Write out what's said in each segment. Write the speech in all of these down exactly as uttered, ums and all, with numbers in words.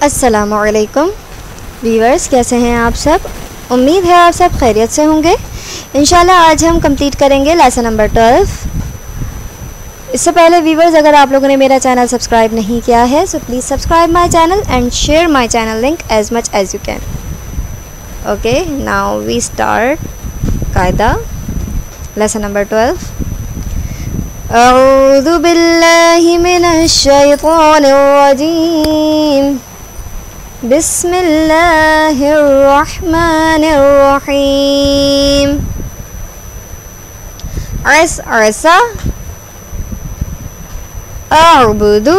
अस्सलामुअलैकुम व्यूअर्स, कैसे हैं आप सब। उम्मीद है आप सब खैरियत से होंगे। इंशाल्लाह आज हम कंप्लीट करेंगे लेसन नंबर ट्वेल्व। इससे पहले व्यूअर्स, अगर आप लोगों ने मेरा चैनल सब्सक्राइब नहीं किया है so please subscribe my channel and share my channel link as much as you can. Okay, now we start कायदा लेसन नंबर ट्वेल्व। अऊज़ु बिल्लाहि मिनश शैतानिर रजीम, बिस्मिल्लाहिर्रहमानिर्रहीम। अस असा अअबुदु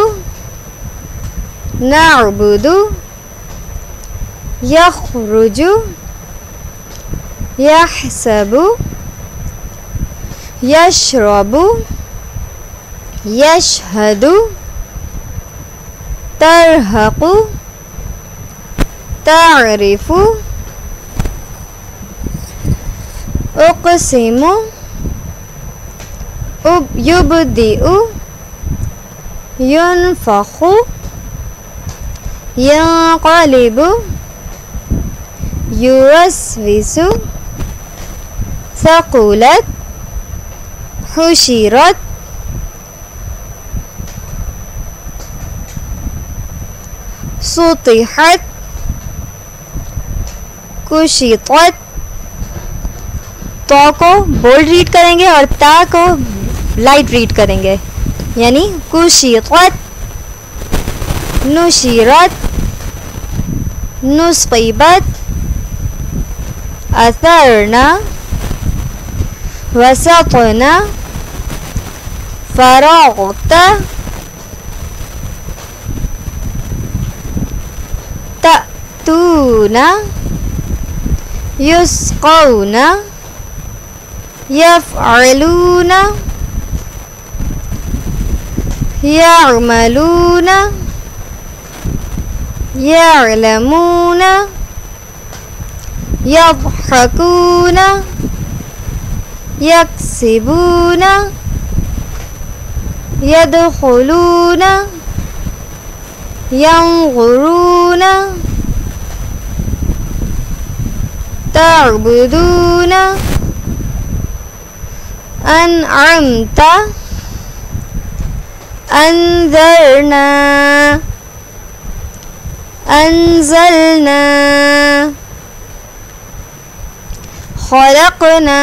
नअबुदु यखरुजु यहसबु यशरबु यशहदु तरहक़ु तारिफु उक़सिमु युबदिउ युनफ़ख़ु यंक़लिबु युवस्विसु सक़ुलत हुशिरत सुतिहत कुशितत। तो को बोल्ड रीड करेंगे और ता को लाइट रीड करेंगे, यानी कुशितत नुशिरत नुस्क़िबत अथरना वसक़ना फ़रग़त तअतूना युस्क़ौना यफ़अलूना यअमलूना यअलमूना यضحकूना यक्सिबूना यदख़ुलूना यंज़ुरूना तअबुदूना अनअमता अंज़रना अंज़लना ख़लक़ना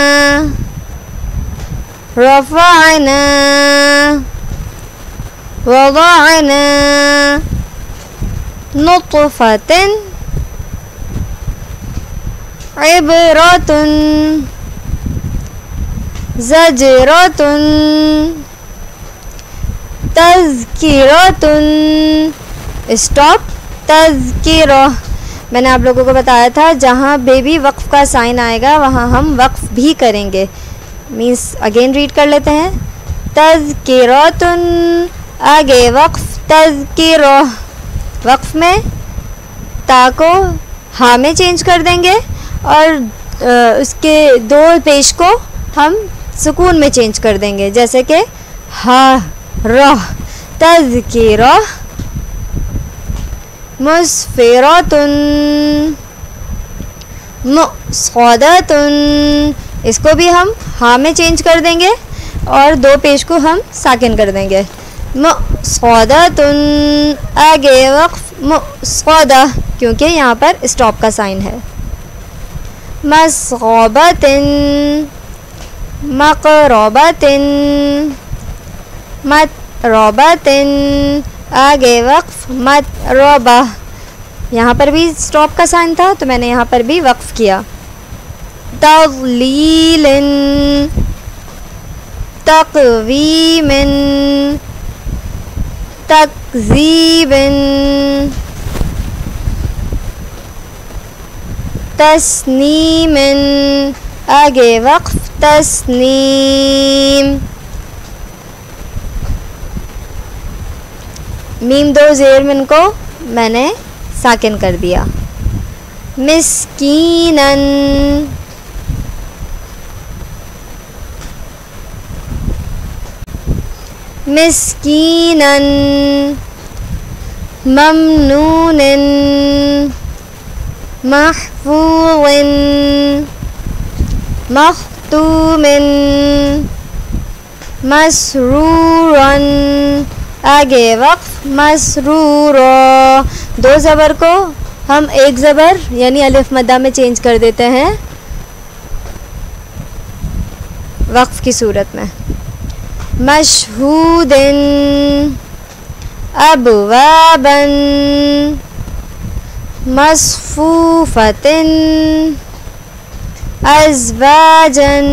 रफ़अना वज़अना नुत्फ़तन इबरतुन ज़जरतुन तज़किरतुन। स्टॉप। तज़किरा मैंने आप लोगों को बताया था, जहाँ बेबी वक्फ़ का साइन आएगा वहाँ हम वक्फ़ भी करेंगे। मीन्स अगेन रीड कर लेते हैं। तज़किरतुन आगे वक्फ़ तज़किरा। वक्फ़ में ता को हा में चेंज कर देंगे और उसके दो पेश को हम सुकून में चेंज कर देंगे, जैसे कि हा रह। तज़किरा मुस्फ़िरतुन मुस्क़दतुन, इसको भी हम हा में चेंज कर देंगे और दो पेश को हम साकिन कर देंगे। मुस्क़दतुन आगे वक्फ़ मुस्क़दा, क्योंकि यहाँ पर स्टॉप का साइन है। मस्ग़बतिन मक़रबतिन मतरबतिन आगे वक्फ़ मतरबा। यहाँ पर भी स्टॉप का साइन था तो मैंने यहाँ पर भी वक्फ़ किया। तज़लीलिन तक़वीमिन तकज़ीबिन तस्नीमिन आगे वक्फ़ तस्नीम। मीम दो ज़ेर मिन को मैंने साकिन कर दिया। मिस्कीनन मिस्कीनन ममनूनिन महफूज़िन मख्तूमिन मसरूरन। आगे वक्फ मसरूरा, दो ज़बर को हम एक ज़बर यानी अलिफ मद्दा में चेंज कर देते हैं वक्फ की सूरत में। मशहूदिन अबवाबन मसफूफतिन अज़वाजन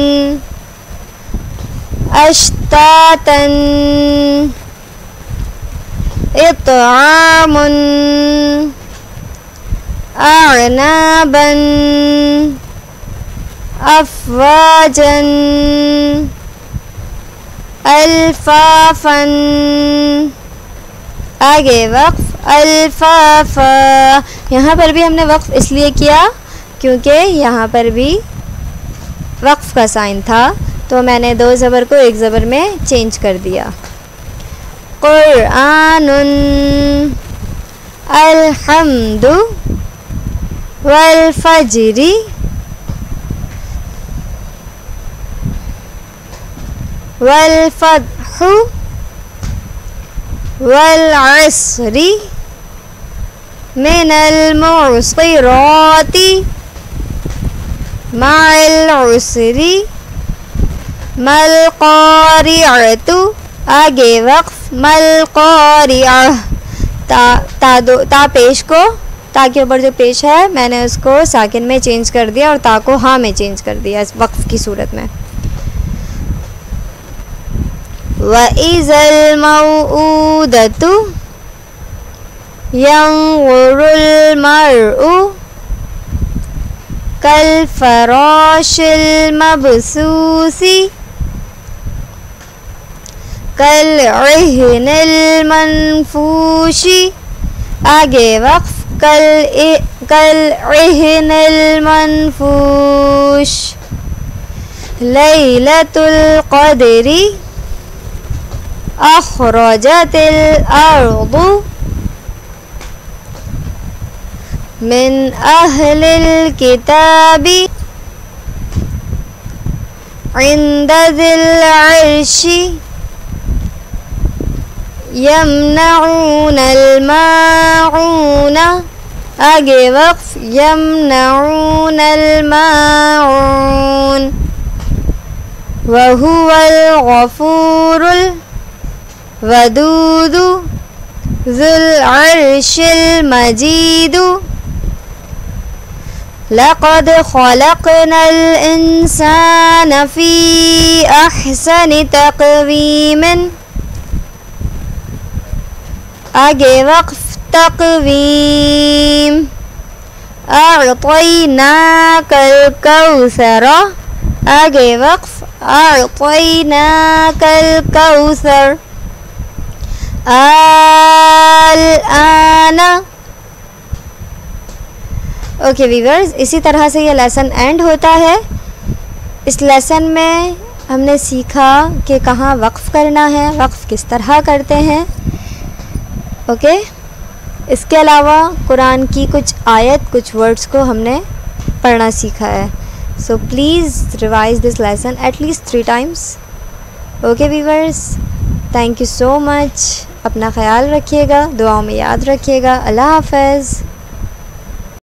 अश्तातन इत्आमुन अअनाबन अफ़वाजन अल्फाफन। आगे वक्फ अल्फाफा, यहाँ पर भी हमने वक्फ इसलिए किया क्योंकि यहाँ पर भी वक्फ का साइन था, तो मैंने दो ज़बर को एक ज़बर में चेंज कर दिया। क़ुरआनुन अलहम्दु वल फजरी वल फत्हु वल अस्री मिनल मुस्क़िराती मअल उसरी मल क़ारिअतु। आगे वक्फ मल क़ारिअह, ता ता दो ता पेश को ता के ऊपर जो पेश है मैंने उसको साकिन में चेंज कर दिया और ता को हाँ में चेंज कर दिया इस वक्फ की सूरत में। व इज़ल मौऊदतु यंज़ुरुल मरउ कल फराशिल मबसूसी कल इहनिल मनफूशी। आगे वक्फ कल इ, कल इहनिल मनफूश। लैलतुल क़द्री अख़रजतिल अर्दु मिन अहलिल किताबी इंदज़िल अर्शी यमनऊनल माऊन। आगे वक्फ यमनऊनल माऊन। वहुवल गफूरुल वदूदु ज़ुल अर्शिल मजीदु लक़द ख़लक़नल इंसान फ़ी अहसनि तक़वीमिन। आगे वक्फ तक़वीम। अअतैनाकल कौसर। आगे वक्फ अअतैनाकल कौसर। अल आना। ओके वीवर्स, इसी तरह से ये लेसन एंड होता है। इस लेसन में हमने सीखा कि कहाँ वक्फ़ करना है, वक्फ़ किस तरह करते हैं। Okay okay? इसके अलावा कुरान की कुछ आयत, कुछ वर्ड्स को हमने पढ़ना सीखा है। So please revise this lesson at least three times. Okay viewers, thank you so much. अपना ख्याल रखिएगा, दुआओं में याद रखिएगा। अल्लाह हाफ़िज़।